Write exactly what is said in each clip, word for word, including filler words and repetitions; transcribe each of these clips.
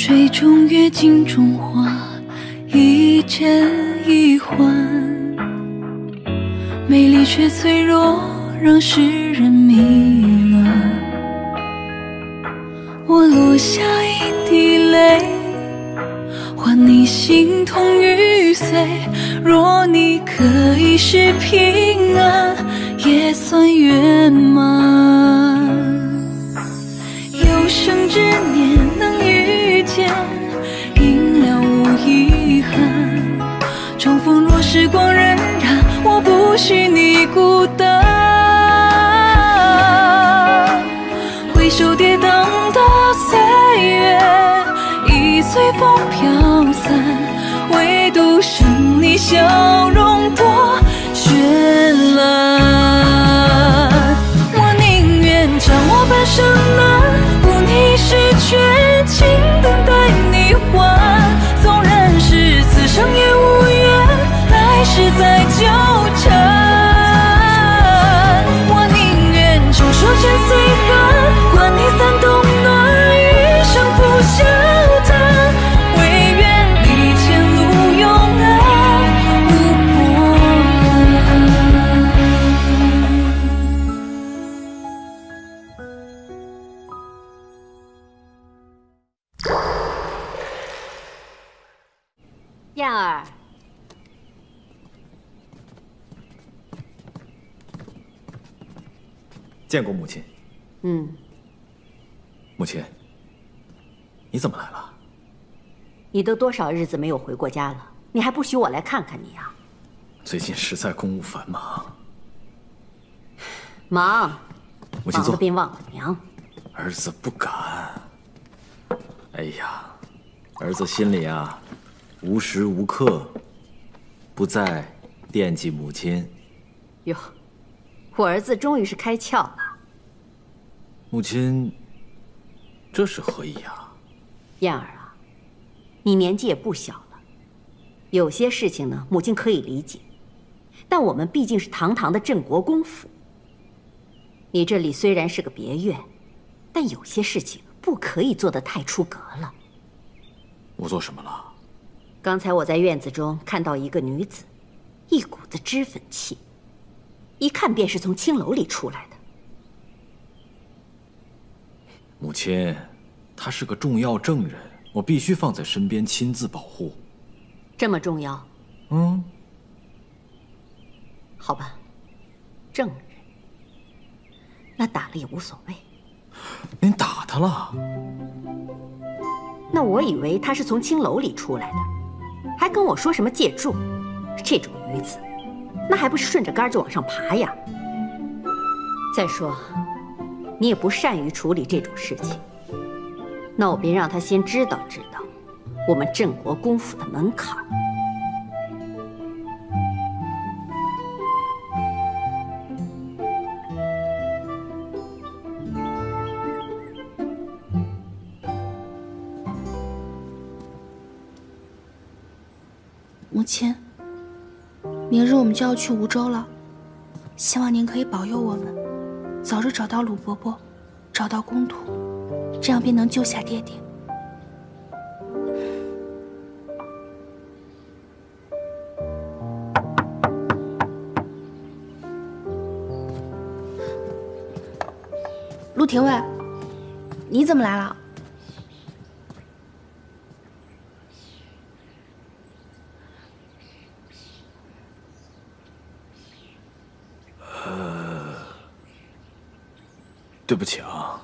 水中月，镜中花，一剪一换，美丽却脆弱，让世人迷乱。我落下一滴泪，换你心痛欲碎。若你可以是平安，也算圆满。有生之年能遇见，应了无遗憾。重逢若时光荏苒，我不许你孤单。回首跌宕的岁月，已随风飘散，唯独剩你笑容多绚烂。我宁愿将我半生难，护你时绝情，等待你还。纵然是此生也无缘，来世再纠缠。我宁愿承受千岁寒，管你三冬暖，余生不消叹。唯愿你前路永安无波澜。 燕儿， 见过母亲。 嗯， 母亲，你怎么来了？ 你都多少日子没有回过家了，你还不许我来看看你啊？ 最近实在公务繁忙。 忙， 母亲坐。 忙得便忘了娘。 儿子不敢。哎呀，儿子心里啊，无时无刻不在惦记母亲。 哟，我儿子终于是开窍了。 母亲，这是何意啊？ 燕儿啊，你年纪也不小了，有些事情呢，母亲可以理解，但我们毕竟是堂堂的镇国公府。你这里虽然是个别院，但有些事情不可以做得太出格了。 我做什么了？ 刚才我在院子中看到一个女子，一股子脂粉气，一看便是从青楼里出来的。 母亲，他是个重要证人，我必须放在身边亲自保护。 这么重要？ 嗯。 好吧，证人，那打了也无所谓。 您打他了？ 那我以为他是从青楼里出来的，还跟我说什么借住，这种女子，那还不是顺着杆就往上爬呀？再说，你也不善于处理这种事情，那我便让他先知道知道我们镇国公府的门槛。 母亲，明日我们就要去梧州了，希望您可以保佑我们，早日找到鲁伯伯，找到公土，这样便能救下爹爹。陆廷尉，你怎么来了？ 对不起啊，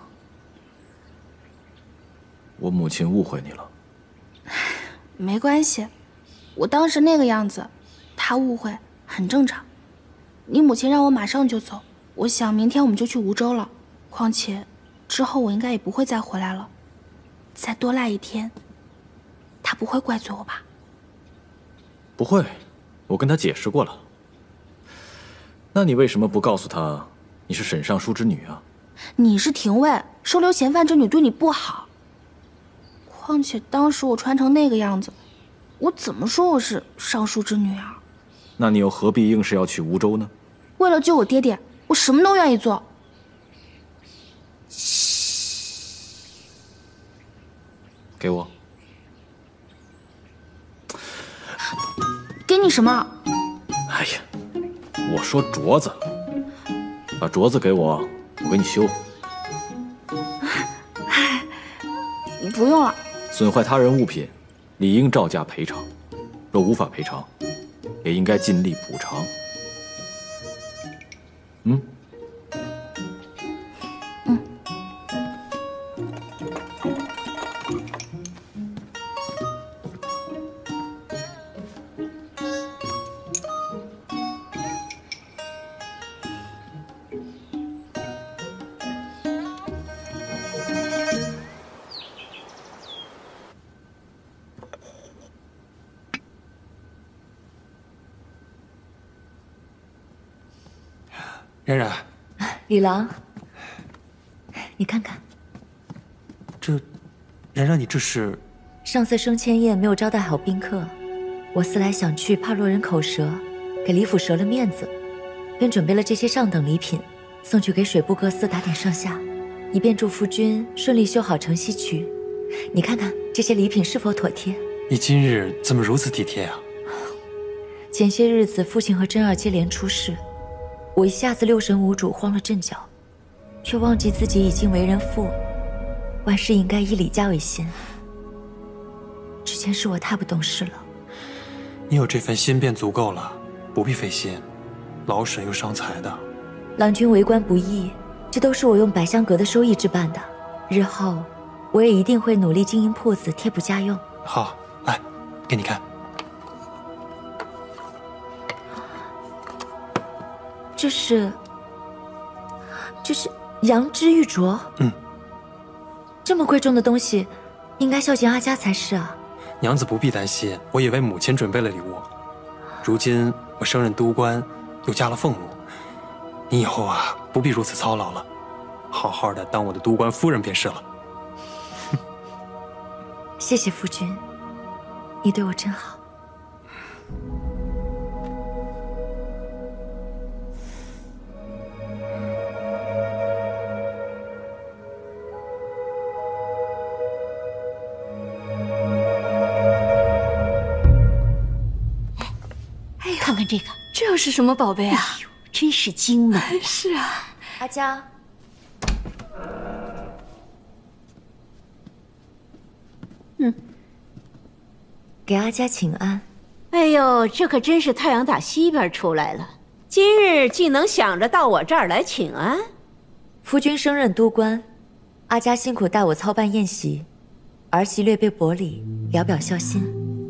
我母亲误会你了。 没关系，我当时那个样子，她误会很正常。你母亲让我马上就走，我想明天我们就去梧州了。况且，之后我应该也不会再回来了。再多赖一天，她不会怪罪我吧？ 不会，我跟她解释过了。那你为什么不告诉她你是沈尚书之女啊？ 你是廷尉，收留嫌犯之女对你不好。况且当时我穿成那个样子，我怎么说我是尚书之女啊？ 那你又何必硬是要去梧州呢？ 为了救我爹爹，我什么都愿意做。 给我。 你什么？ 哎呀，我说镯子，把镯子给我，我给你修。 不用了。 损坏他人物品，理应照价赔偿。若无法赔偿，也应该尽力补偿。嗯。 嗯。 冉冉， 李郎，你看看， 这，冉冉，你这是？ 上次升迁宴没有招待好宾客，我思来想去，怕落人口舌，给李府折了面子，便准备了这些上等礼品，送去给水部各司打点上下，以便祝夫君顺利修好城西渠。你看看这些礼品是否妥帖？ 你今日怎么如此体贴啊？ 前些日子父亲和真儿接连出事。我一下子六神无主，慌了阵脚，却忘记自己已经为人父，万事应该以李家为先。之前是我太不懂事了。 你有这份心便足够了，不必费心，劳神又伤财的。 郎君为官不易，这都是我用百香阁的收益置办的。日后我也一定会努力经营铺子，贴补家用。 好，来，给你看。 这是，这是羊脂玉镯。 嗯， 这么贵重的东西，应该孝敬阿家才是啊。 娘子不必担心，我也为母亲准备了礼物。如今我升任都官，又加了俸禄，你以后啊不必如此操劳了，好好的当我的都官夫人便是了。 谢谢夫君，你对我真好。 看看这个， 这又是什么宝贝啊？ 哎呦，真是精美呀！ 是啊， 阿佳， 嗯， 给阿佳请安。 哎呦，这可真是太阳打西边出来了，今日竟能想着到我这儿来请安。 夫君升任都官，阿佳辛苦带我操办宴席，儿媳略备薄礼，聊表孝心。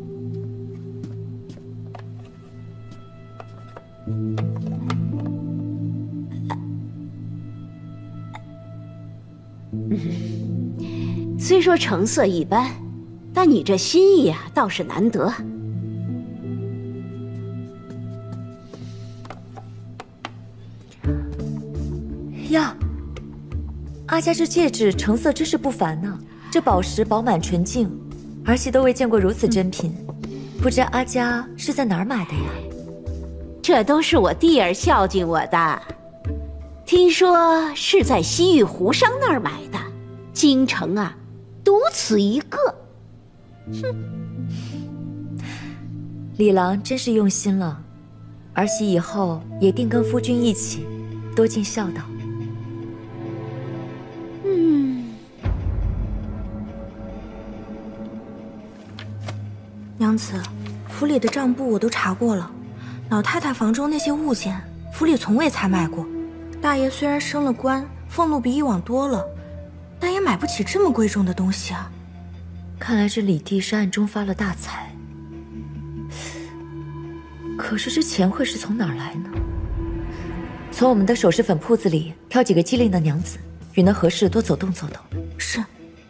嗯，虽说成色一般，但你这心意啊，倒是难得。 呀，阿佳这戒指成色真是不凡呢，这宝石饱满纯净，儿媳都未见过如此珍品，不知阿佳是在哪儿买的呀？ 这都是我弟儿孝敬我的，听说是在西域胡商那儿买的，京城啊，独此一个。 哼，李郎真是用心了，儿媳以后也定跟夫君一起，多尽孝道。 嗯， 娘子，府里的账簿我都查过了。老太太房中那些物件，府里从未采买过。大爷虽然升了官，俸禄比以往多了，但也买不起这么贵重的东西啊。 看来这李弟是暗中发了大财。可是这钱会是从哪儿来呢？从我们的首饰粉铺子里挑几个机灵的娘子，与那合适多走动走动。 是。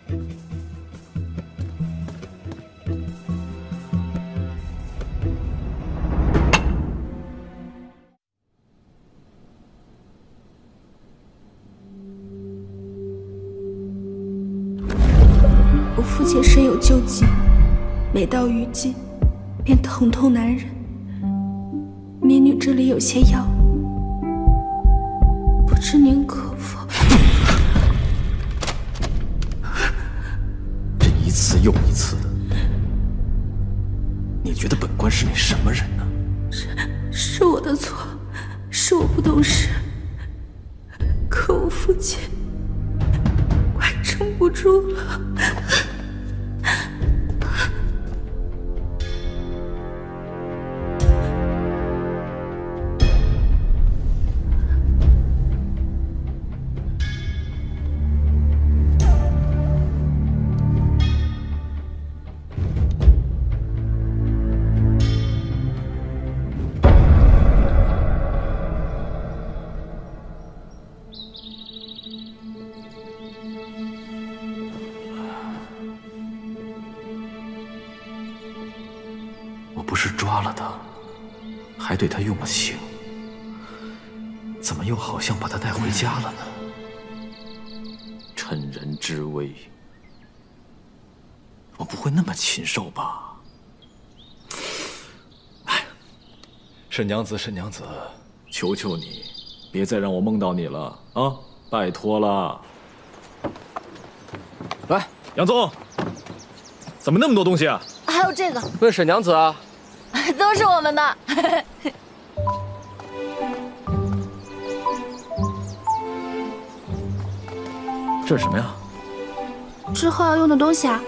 我父亲身有旧疾，每到雨季便疼痛难忍。民女这里有些药，不知您可否？ 这一次又一次的，你觉得本官是那什么人呢？ 我的错，是我不懂事。可我父亲快撑不住了。 不是抓了他，还对他用了刑，怎么又好像把他带回家了呢？趁人之危，我不会那么禽兽吧？哎，沈娘子，沈娘子，求求你，别再让我梦到你了啊！拜托了。 来， 杨宗，怎么那么多东西啊？ 还有这个， 问沈娘子啊。 都是我们的。 这是什么呀？ 之后要用的东西啊。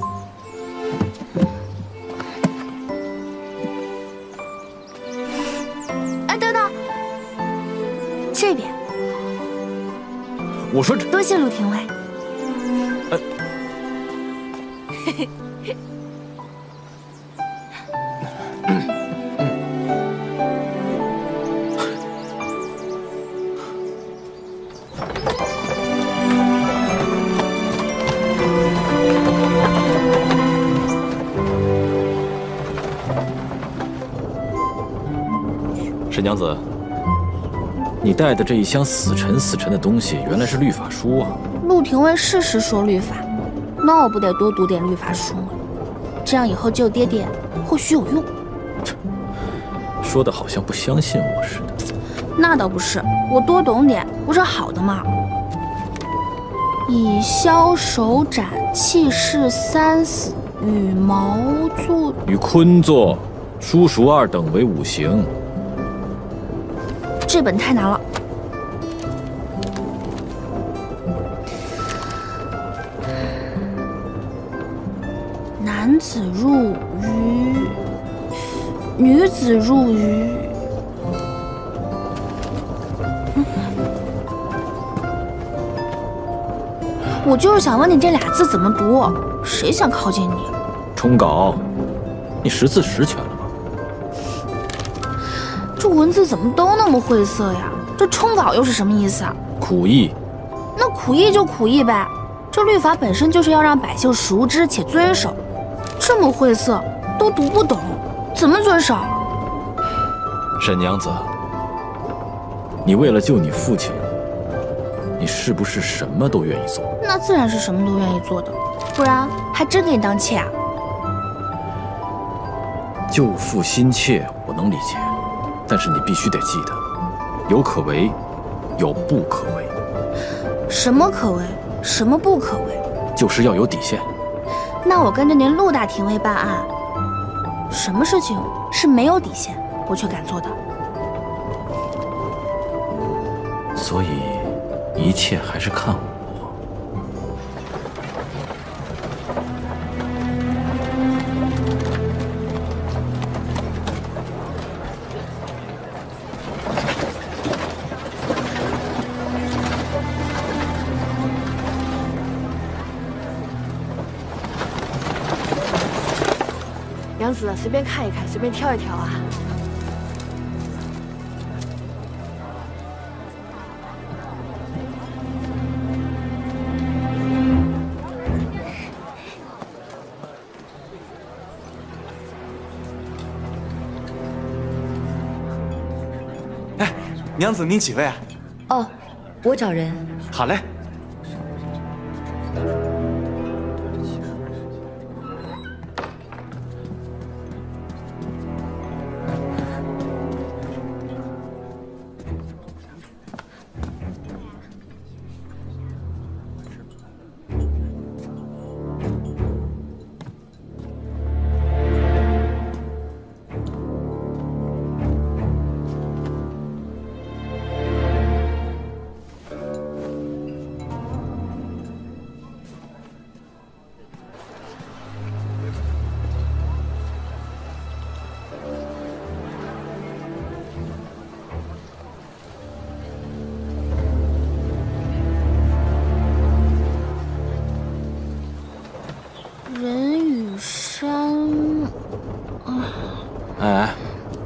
哎，等等，这边。 我说这…… 多谢陆廷尉。 呃沈娘子，你带的这一箱死沉死沉的东西，原来是律法书啊！ 陆廷尉是时说律法，那我不得多读点律法书吗？这样以后救爹爹或许有用。 说的好像不相信我似的。 那倒不是，我多懂点不是好的吗？以枭首斩，气势三死，与毛作与坤作、叔叔二等为五刑。 这本太难了。男子入狱，女子入狱。嗯、我就是想问你这俩字怎么读，谁想靠近你？ 冲稿，你识字识全了吗？ 这文字怎么都那么晦涩呀？这冲稿又是什么意思啊？ 苦役。 那苦役就苦役呗，这律法本身就是要让百姓熟知且遵守，这么晦涩都读不懂，怎么遵守？ 沈娘子，你为了救你父亲，你是不是什么都愿意做？ 那自然是什么都愿意做的，不然还真给你当妾啊？ 救父心切，我能理解。但是你必须得记得，有可为，有不可为。 什么可为，什么不可为？ 就是要有底线。 那我跟着您陆大廷尉办案，什么事情是没有底线，我却敢做的？ 所以，一切还是看我。 娘子，随便看一看，随便挑一挑啊。 哎，娘子，您几位啊？ 哦，我找人。 好嘞。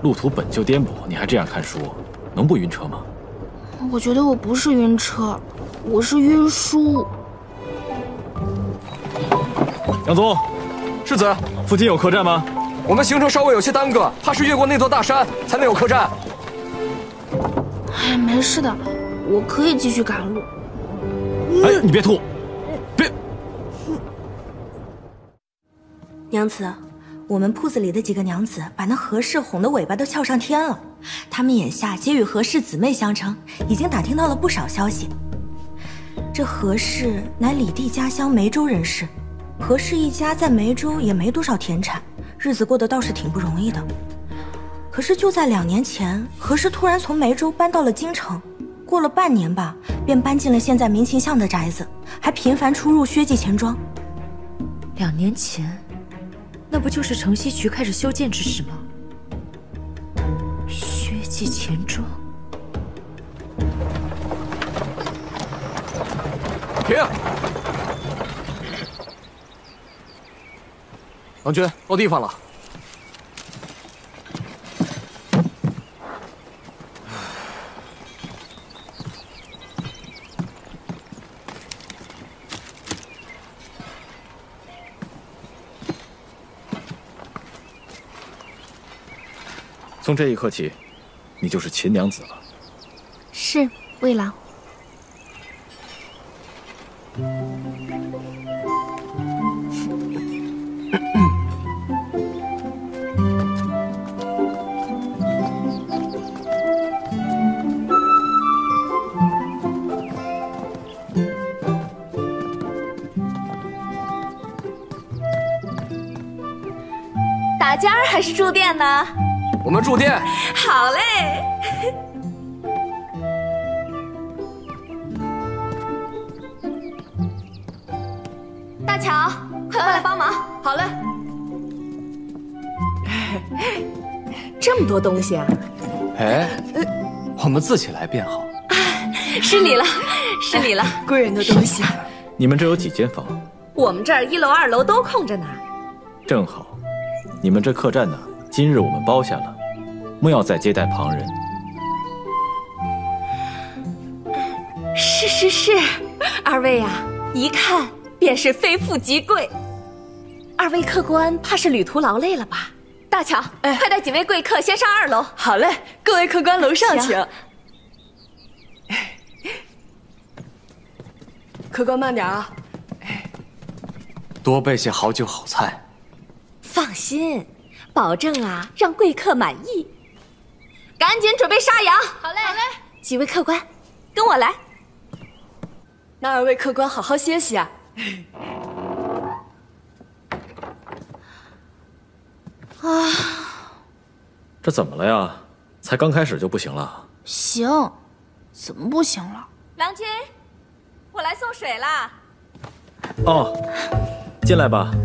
路途本就颠簸，你还这样看书，能不晕车吗？ 我觉得我不是晕车，我是晕书。 杨总， 世子， 附近有客栈吗？ 我们行程稍微有些耽搁，怕是越过那座大山才能有客栈。 哎，没事的，我可以继续赶路。 哎，你别吐，别！ 娘子，我们铺子里的几个娘子把那何氏哄得尾巴都翘上天了。他们眼下皆与何氏姊妹相称，已经打听到了不少消息。这何氏乃李地家乡梅州人士，何氏一家在梅州也没多少田产，日子过得倒是挺不容易的。可是就在两年前，何氏突然从梅州搬到了京城，过了半年吧，便搬进了现在明琴巷的宅子，还频繁出入薛记钱庄。 两年前，那不就是城西渠开始修建之时吗？薛记钱庄。 停！郎君，到地方了。 从这一刻起，你就是秦娘子了。 是，魏郎。 打尖儿还是住店呢？ 我们住店。 好嘞。大乔，快过来帮忙。 好嘞。这么多东西啊！ 哎，我们自己来便好。 失礼了，失礼了。 贵人的东西。 你们这有几间房？ 我们这儿一楼、二楼都空着呢。 正好，你们这客栈呢，今日我们包下了，莫要再接待旁人。 是是是，二位呀、啊，一看便是非富即贵。二位客官怕是旅途劳累了吧？大乔，哎，快带几位贵客先上二楼。好嘞，各位客官楼上请。客官慢点啊！ 多备些好酒好菜。 放心，保证啊让贵客满意。赶紧准备杀羊。好嘞，好嘞。几位客官，跟我来。那二位客官好好歇息啊。 啊， 这怎么了呀？才刚开始就不行了？ 行，怎么不行了？ 郎君，我来送水啦。 哦，进来吧。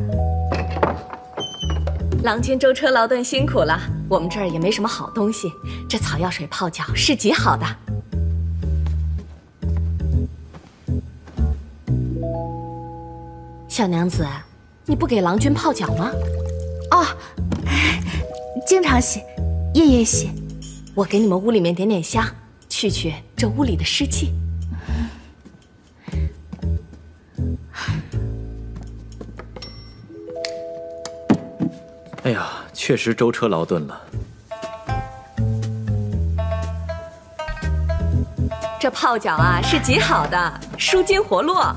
郎君舟车劳顿辛苦了，我们这儿也没什么好东西，这草药水泡脚是极好的。小娘子，你不给郎君泡脚吗？ 哦，经常洗，夜夜洗。 我给你们屋里面点点香，去去这屋里的湿气。 哎呀，确实舟车劳顿了。 这泡脚啊是极好的，舒筋活络。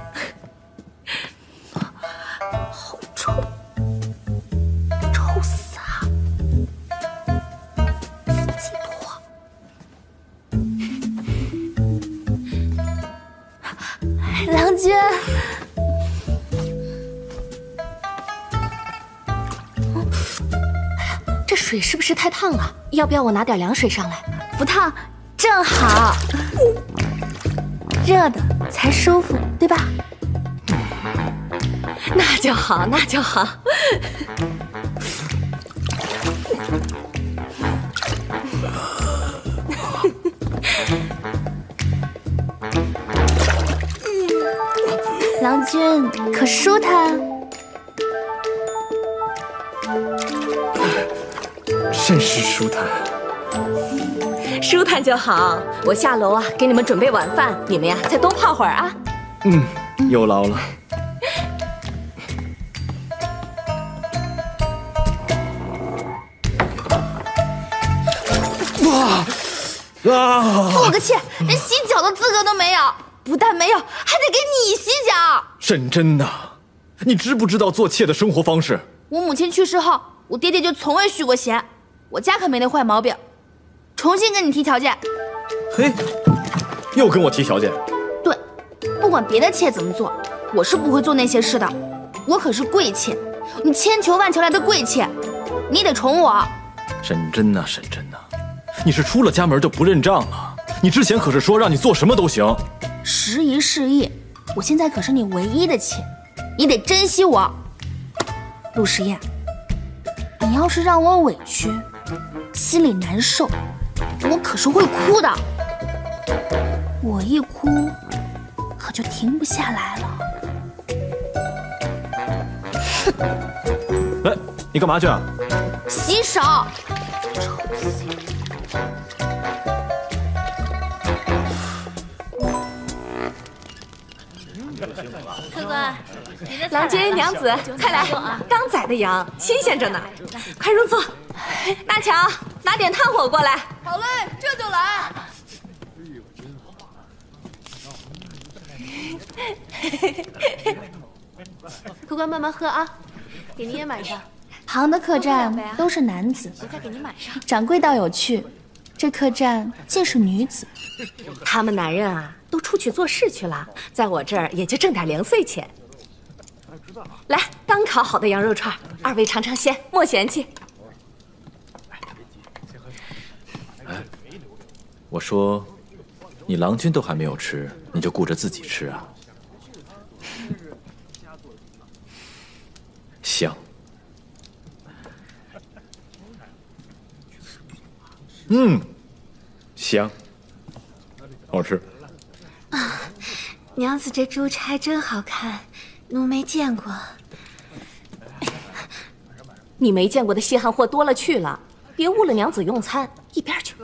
好臭，臭死啊！自己脱。 郎君。 这水是不是太烫了？要不要我拿点凉水上来？ 不烫，正好。热的才舒服，对吧？ 那就好，那就好。 郎君可舒坦。 甚是舒坦。 舒坦就好。我下楼啊，给你们准备晚饭，你们呀再多泡会儿啊。 嗯，有劳了。哇！啊！ 付我个气，连洗脚的资格都没有，不但没有，还得给你洗脚。 沈真呐，你知不知道做妾的生活方式？ 我母亲去世后，我爹爹就从未续过弦，我家可没那坏毛病。重新跟你提条件。 嘿，又跟我提条件？ 对，不管别的妾怎么做，我是不会做那些事的。我可是贵妾，你千求万求来的贵妾，你得宠我。 沈真呐，沈真呐，你是出了家门就不认账了？你之前可是说让你做什么都行。 时移世易，我现在可是你唯一的妾，你得珍惜我。陆时宴，你要是让我委屈，心里难受，我可是会哭的。我一哭，可就停不下来了。 哎，你干嘛去啊？ 洗手。臭死！ 客官，郎君娘子，快来！刚宰的羊，新鲜着呢，快入座。大乔，拿点炭火过来。 好嘞，这就来。客官慢慢喝啊，给您也满上。 旁的客栈都是男子， 我再给您满上。 掌柜倒有趣，这客栈尽是女子。 他们男人啊，都出去做事去了，在我这儿也就挣点零碎钱。来，刚烤好的羊肉串，二位尝尝鲜，莫嫌弃。 哎，我说，你郎君都还没有吃，你就顾着自己吃啊？香。嗯，香，好吃。 啊，娘子这珠钗真好看，奴没见过。 你没见过的稀罕货多了去了，别误了娘子用餐。一边去。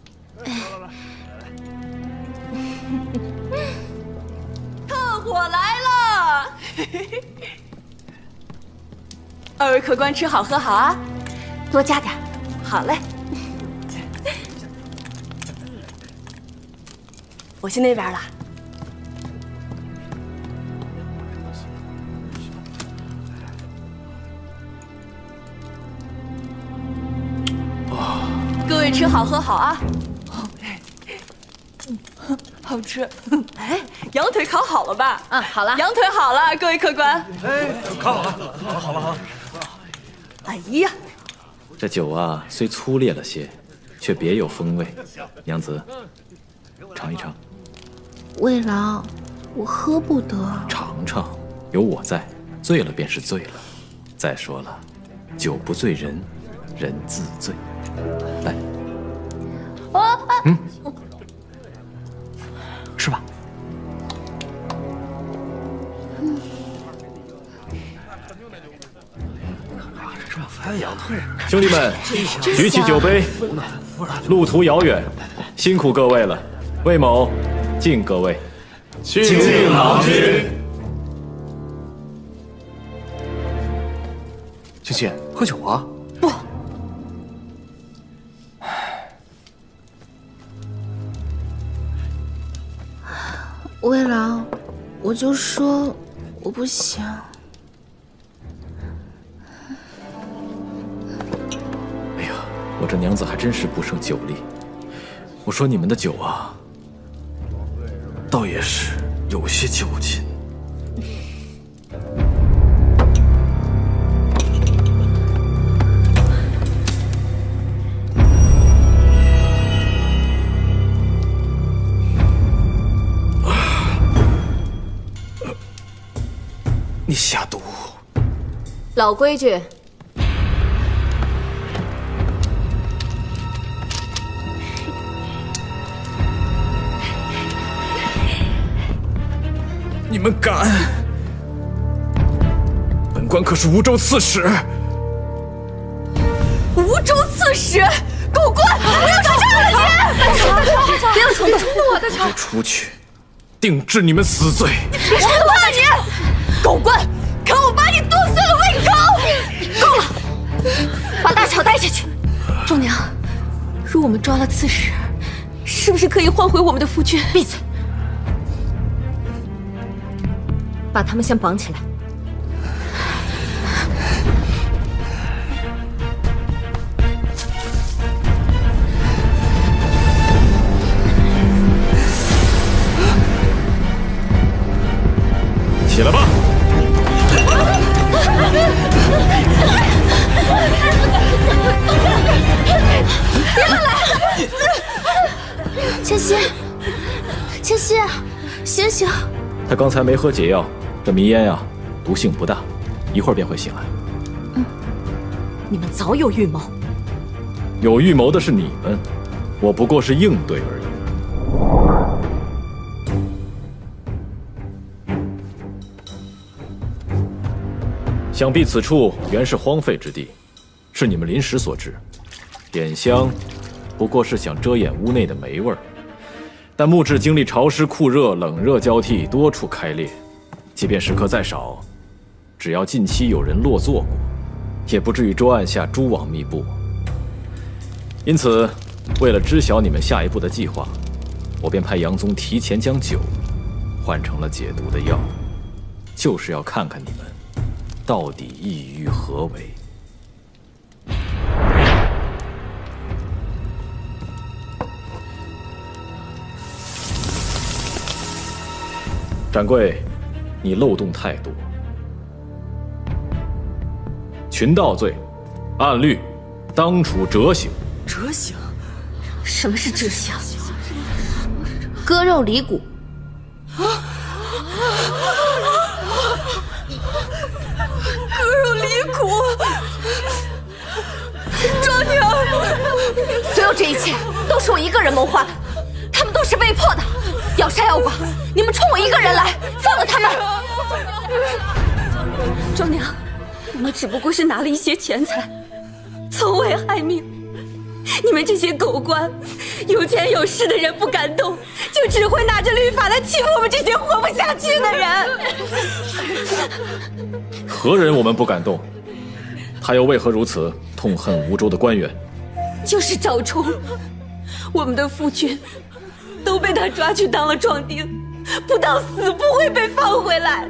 炭火来了！ 二位客官吃好喝好啊，多加点。好嘞。我去那边了。各位吃好喝好啊！好吃。哎，羊腿烤好了吧？ 嗯，好了。 羊腿好了，各位客官。 哎，烤好了，好了，好了，好了。 哎呀， 这酒啊，虽粗劣了些，却别有风味。娘子，尝一尝。 魏郎，我喝不得。 尝尝，有我在，醉了便是醉了。再说了，酒不醉人，人自醉。来， 哦， 嗯，是吧？ 嗯。 兄弟们，举起酒杯，路途遥远，辛苦各位了。魏某敬各位， 敬郎君。 青青，喝酒啊！ 不。魏郎，我就说我不行。 哎呀，我这娘子还真是不胜酒力。我说你们的酒啊，倒也是有些酒劲。你下毒！ 老规矩。 你们敢！本官可是梧州刺史。 梧州刺恶使，狗官，不要吵吵了，姐！不要冲动，我的吵！ 别出去，定治你们死罪！ 别冲动啊你！狗官，看我把你剁碎了喂狗！够了，把大乔带下去。众娘，如我们抓了刺史，是不是可以换回我们的夫君？闭嘴！把他们先绑起来。 起来吧！ 别来！千玺，千玺，醒醒！ 他刚才没喝解药，这迷烟呀，毒性不大，一会儿便会醒来。 嗯，你们早有预谋。 有预谋的是你们，我不过是应对而已。想必此处原是荒废之地，是你们临时所致。点香，不过是想遮掩屋内的霉味儿。但木质经历潮湿、酷热、冷热交替，多处开裂。即便食客再少，只要近期有人落座过，也不至于桌案下蛛网密布。因此，为了知晓你们下一步的计划，我便派杨宗提前将酒换成了解毒的药，就是要看看你们到底意欲何为。掌柜，你漏洞太多。群盗罪，按律当处折刑。 折刑？什么是折刑？ 割肉离骨。 啊！割肉离骨！庄娘，所有这一切都是我一个人谋划的，他们都是被迫的。要杀要剐，你们冲我一个人来，放了他们！庄娘，我们只不过是拿了一些钱财，从未害命。你们这些狗官，有钱有势的人不敢动，就只会拿着律法来欺负我们这些活不下去的人。 何人我们不敢动？他又为何如此痛恨吴州的官员？ 就是赵冲，我们的夫君都被他抓去当了壮丁，不到死不会被放回来。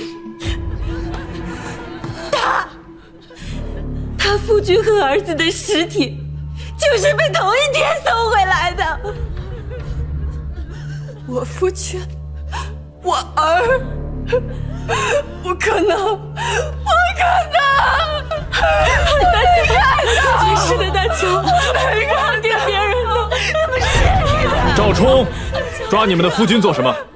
他，他夫君和儿子的尸体，就是被同一天送回来的。我夫君，我儿，不可能，不可能！大乔，是的，大乔，没看见别人了，你们是赵冲，抓你们的夫君做什么？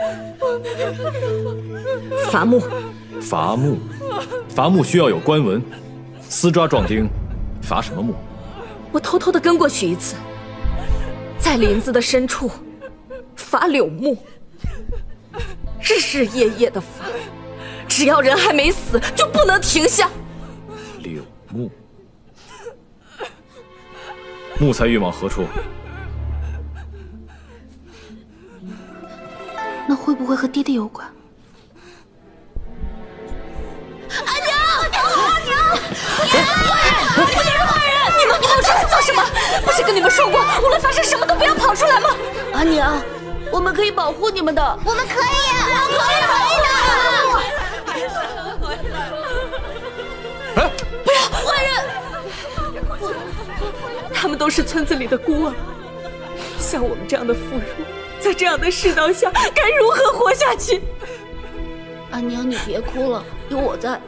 伐木。 伐木，伐木需要有官文，私抓壮丁，伐什么木？ 我偷偷的跟过去一次，在林子的深处伐柳木，日日夜夜的伐，只要人还没死，就不能停下。 柳木，木材运往何处？ 那会不会和爹爹有关？ 阿娘，阿娘，坏人，你们坏人，你们跑出来做什么？不是跟你们说过，无论发生什么都不要跑出来吗？ 阿娘，我们可以保护你们的， 我们可以，我们可以，可以的。 哎， 不要，坏人！他们都是村子里的孤儿，像我们这样的妇孺，在这样的世道下，该如何活下去？ 阿娘，你别哭了，有我在。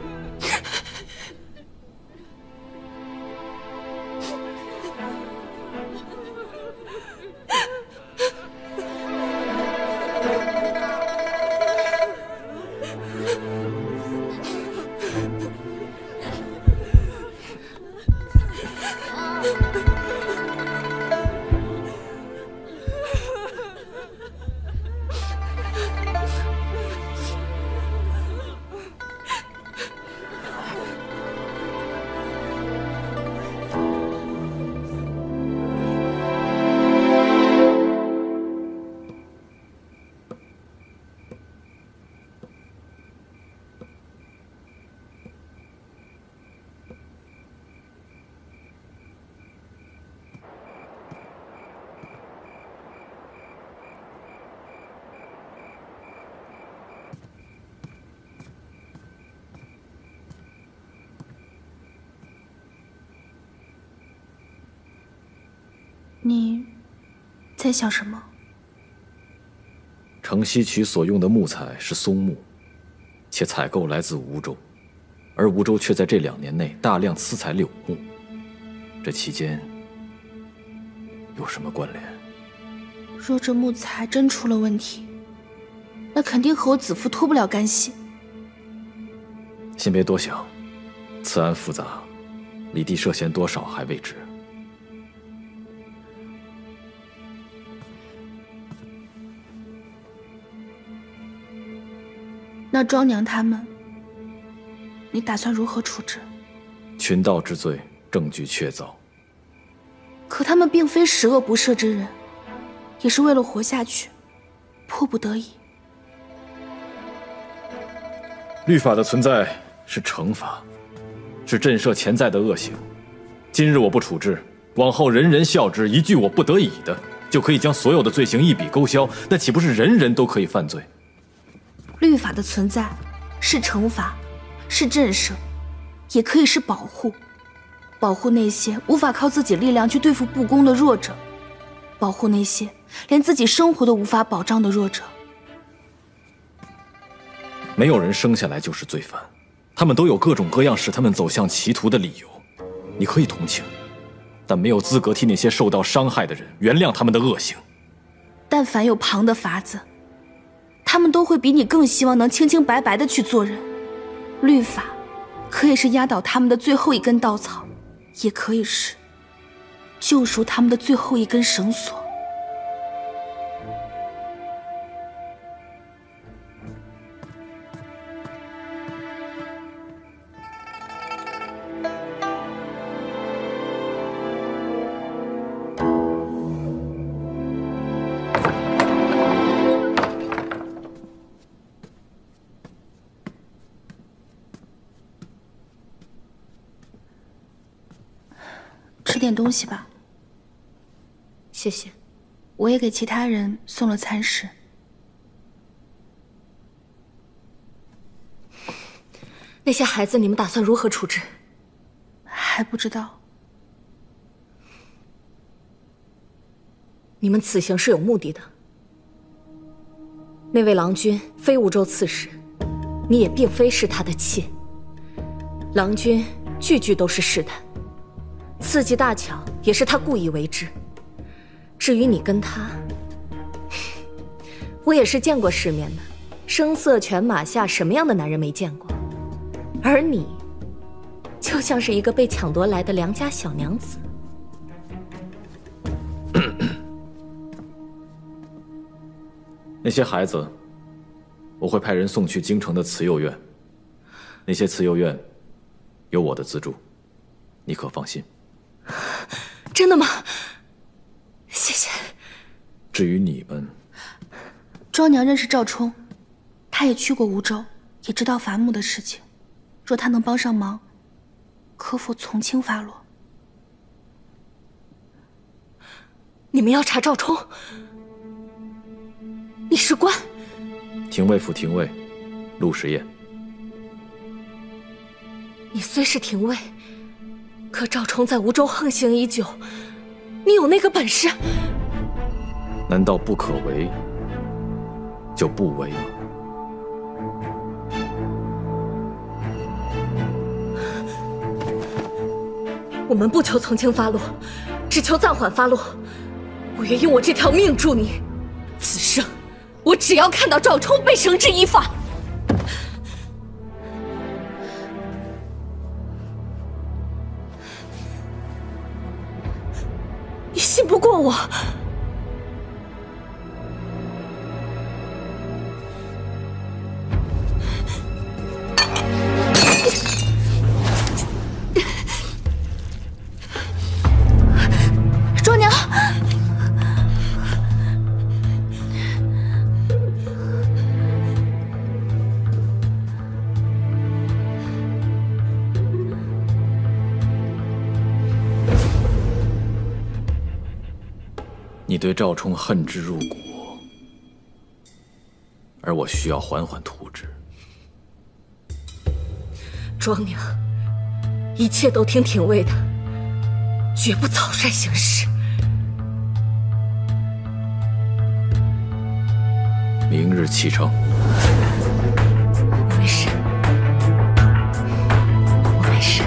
你在想什么？ 城西渠所用的木材是松木，且采购来自梧州，而梧州却在这两年内大量私采柳木，这期间有什么关联？ 若这木材真出了问题，那肯定和我子父脱不了干系。 先别多想，此案复杂，李弟涉嫌多少还未知。 那庄娘他们，你打算如何处置？ 群盗之罪，证据确凿。 可他们并非十恶不赦之人，也是为了活下去，迫不得已。 律法的存在是惩罚，是震慑潜在的恶行。今日我不处置，往后人人效之，一句我不得已的，就可以将所有的罪行一笔勾销，那岂不是人人都可以犯罪？ 律法的存在是惩罚，是震慑，也可以是保护。保护那些无法靠自己力量去对付不公的弱者，保护那些连自己生活都无法保障的弱者。 没有人生下来就是罪犯，他们都有各种各样使他们走向歧途的理由。你可以同情，但没有资格替那些受到伤害的人原谅他们的恶行。 但凡有旁的法子，他们都会比你更希望能清清白白的去做人。律法可以是压倒他们的最后一根稻草，也可以是救赎他们的最后一根绳索。吃点东西吧。 谢谢。 我也给其他人送了餐食。 那些孩子，你们打算如何处置？ 还不知道。 你们此行是有目的的。那位郎君非梧州刺史，你也并非是他的妾。郎君句句都是试探。刺激大巧也是他故意为之。至于你跟他，我也是见过世面的，声色犬马下，什么样的男人没见过？而你，就像是一个被抢夺来的良家小娘子。 那些孩子，我会派人送去京城的慈幼院。那些慈幼院有我的资助，你可放心。 真的吗？谢谢。 至于你们， 庄娘认识赵冲，她也去过梧州，也知道伐木的事情。若她能帮上忙，可否从轻发落？ 你们要查赵冲？你是官？ 廷尉府廷尉陆时彦。 你虽是廷尉，可赵冲在梧州横行已久，你有那个本事？ 难道不可为就不为吗？ 我们不求从轻发落，只求暂缓发落。我愿用我这条命助你。此生，我只要看到赵冲被绳之以法。你信不过我？ 庄娘， 你对赵冲恨之入骨，而我需要缓缓图之。 庄娘，一切都听廷尉的，绝不草率行事。 明日启程。 没事，我没事。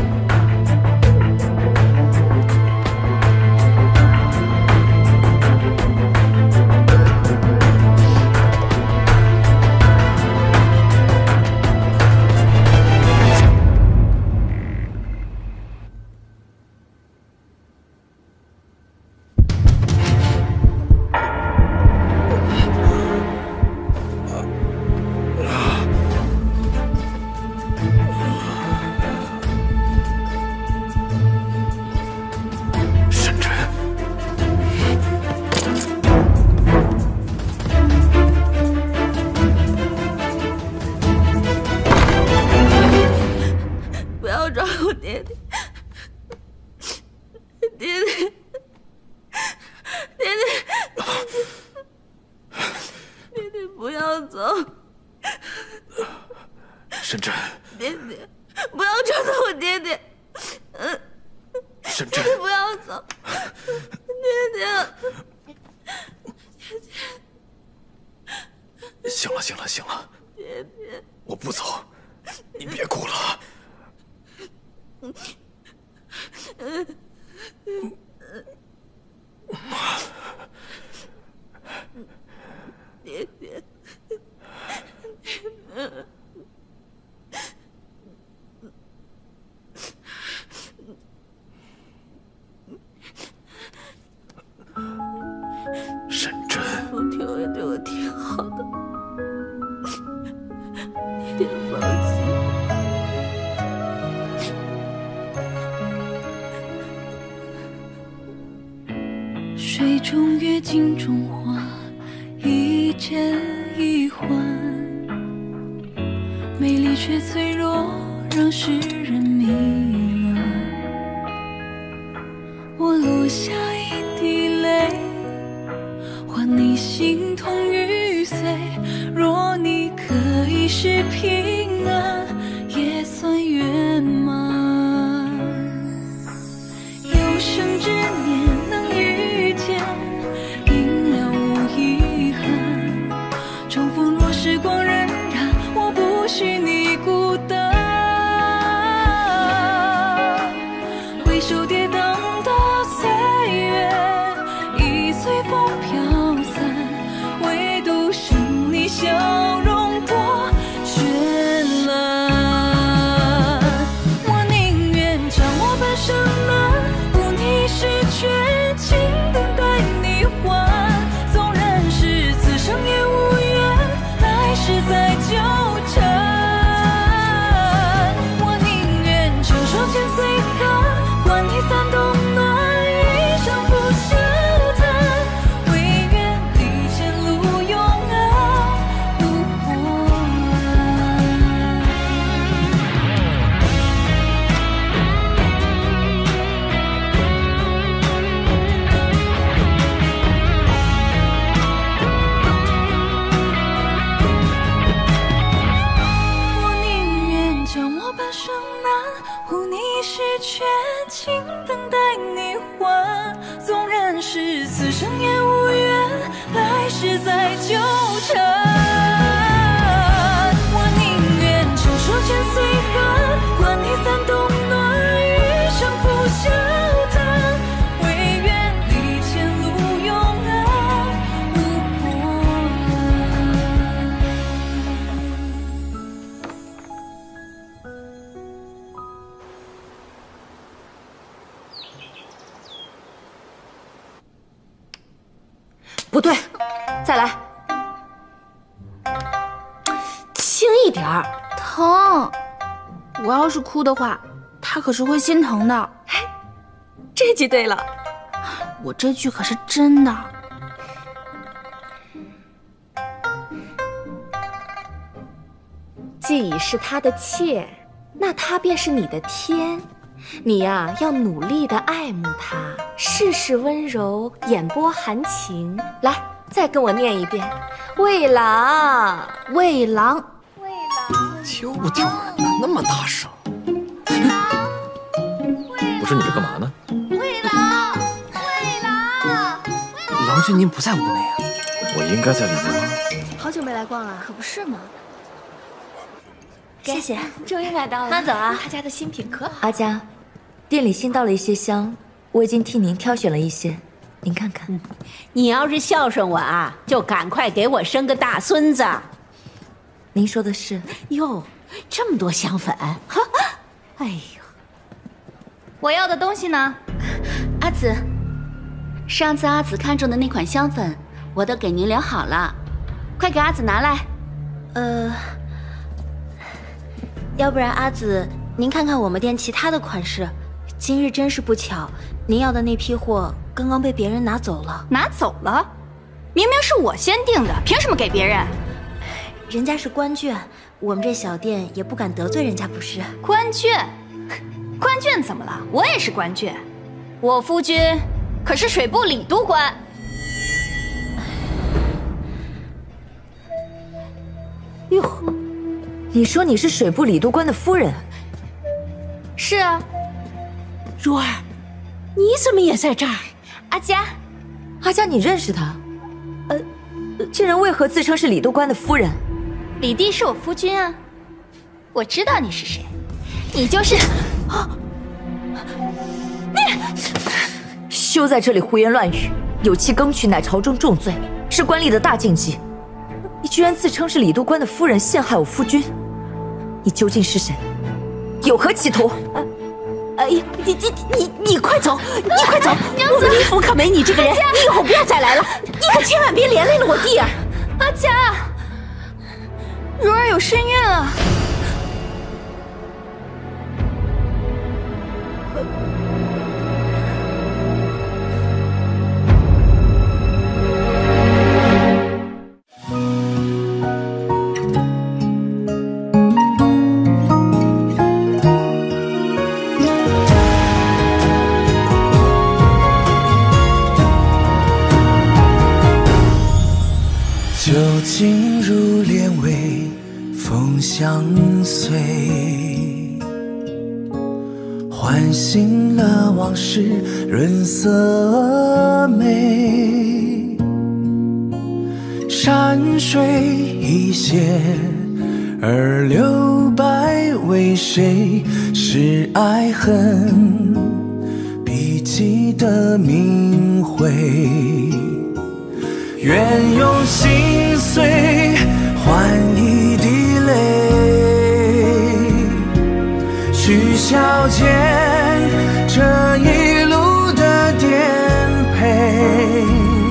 沈真， 爹爹，不要抓走我爹爹！嗯， 沈真， 不要走，爹爹，爹爹。行了，行了，行了， 爹爹， 我不走，你别哭了。 嗯嗯爹爹，嗯。 沈真， 陆廷尉对我挺好的，你别放心。水中月，镜中花，一真一幻，美丽却脆弱，让世人迷乱。我落下一滴泪，换你心痛欲碎。若你可以是平安，也算圆满。有生之年能遇见，应了无遗憾。重逢若时光荏苒，我不许你孤单。回首跌宕的岁月，已随风飘散，唯独剩你笑容多绚烂。我宁愿将我半生难，护你十全情等待你还。纵然是此生也无缘，来世再纠缠。我宁愿承受千岁寒，换你三冬暖，余生不消叹。唯愿历前路永安无波澜。我宁愿将我半生难，护你十全情等待你还。纵然是此生也无缘，来世再纠缠。我宁愿承受千岁寒，换你三冬暖，余生不消叹。唯愿历前路永安无波澜。 不对，再来，轻一点儿。 疼！我要是哭的话，他可是会心疼的。 这句对了。 我这句可是真的。 既已是他的妾，那他便是你的天。你呀、要努力的爱慕他，事事温柔，眼波含情。来，再跟我念一遍：魏郎， 魏郎， 丢不丢人呢？那么大声！不是你这干嘛呢？ 魏郎，魏郎， 郎君您不在屋内啊？ 我应该在里面吗？ 好久没来逛了，可不是嘛。 谢谢， 终于买到了。 慢走啊，他家的新品可好。 阿佳，店里新到了一些香，我已经替您挑选了一些，您看看。嗯、 你要是孝顺我啊，就赶快给我生个大孙子。 您说的是。 哟，这么多香粉，哈，哎呦， 我要的东西呢？阿紫，上次阿紫看中的那款香粉，我都给您留好了，快给阿紫拿来。呃。要不然阿紫，您看看我们店其他的款式。今日真是不巧，您要的那批货刚刚被别人拿走了。 拿走了？明明是我先订的，凭什么给别人？ 人家是官眷，我们这小店也不敢得罪人家，不是？ 官眷？官眷怎么了？我也是官眷，我夫君可是水部李督官。 哟。你说你是水部李督官的夫人？ 是啊。 如儿，你怎么也在这儿？ 阿佳， 阿佳，你认识他？呃，这人为何自称是李督官的夫人？ 李弟是我夫君啊，我知道你是谁，你就是啊！ 你休在这里胡言乱语，有妻耕娶乃朝中重罪，是官吏的大禁忌。你居然自称是李督官的夫人，陷害我夫君！你究竟是谁？有何企图？ 哎呀，你你你你快走！你快走！我们李府可没你这个人，你以后不要再来了！你可千万别连累了我弟儿。 阿佳，如儿有身孕啊！ 酒精如帘微风相随，唤醒了往事润色眉。山水一泻而留白，为谁是爱恨笔记的明慧？愿用心碎换一滴泪，去消减这一路的颠沛。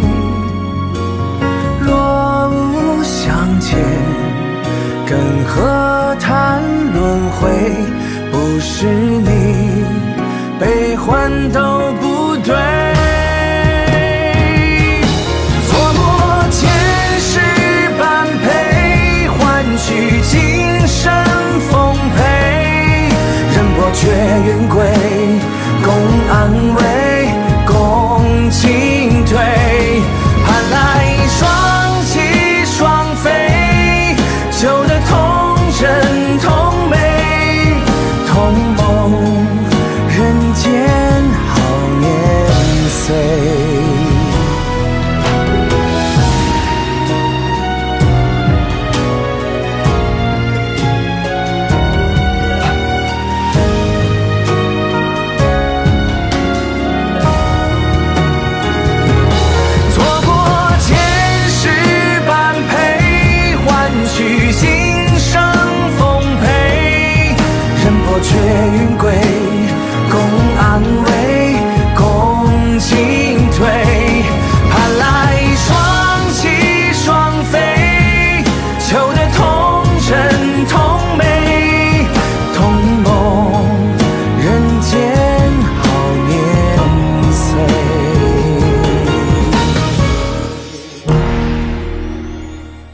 若无相欠，更何谈轮回？不是你悲欢都不对。今生奉陪，人薄却云贵，共安慰。